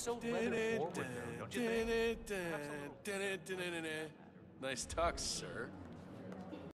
so leather forward, though, don't you think? Nice tux, sir.